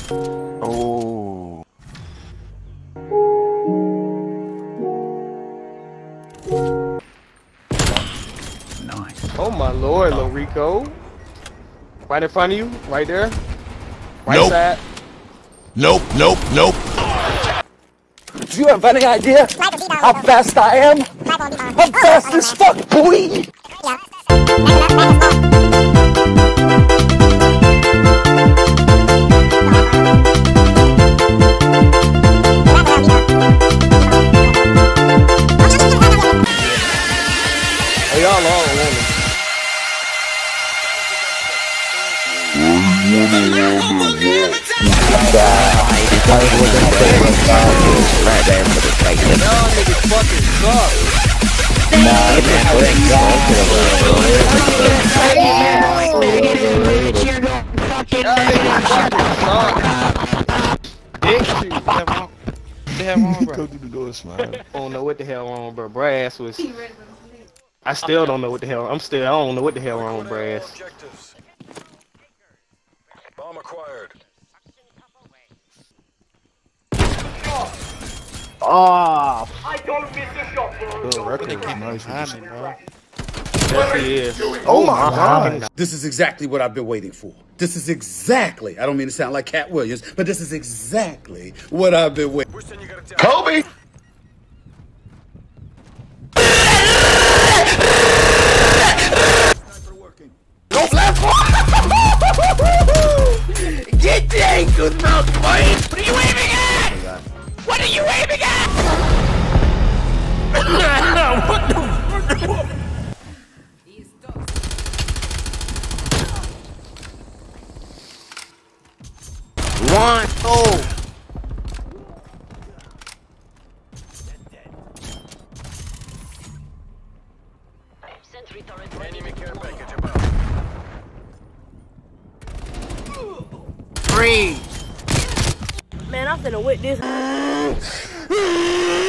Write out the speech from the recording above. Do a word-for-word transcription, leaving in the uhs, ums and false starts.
Oh. Nice. Oh my lord, Lil Rico. Right in front of you, right there. Right Nope. side. Nope, nope, nope. Do you have any idea how fast I am? I'm fast as fuck, boy! Hey, y'all all women. Y'all niggas fucking suck. Y'all niggas fucking suck. Dick shit. What the hell wrong, bro? Go through the door, smile. I don't know what the hell wrong, bro. Brass was. I still don't know what the hell. I'm still. I don't know what the hell wrong with Brass. Bomb acquired. Oh. I don't miss a shot, bro. The record was nice. Yes, he is. Oh my god. This is exactly what I've been waiting for. This is exactly, I don't mean to sound like Cat Williams, but this is exactly what I've been waiting for. Kobe! Go left. Get Dank with mouth, boy. What are you aiming at? What are you aiming at? What the fuck? One, oh. Enemy care package about. Three. Man, I'm finna whip this.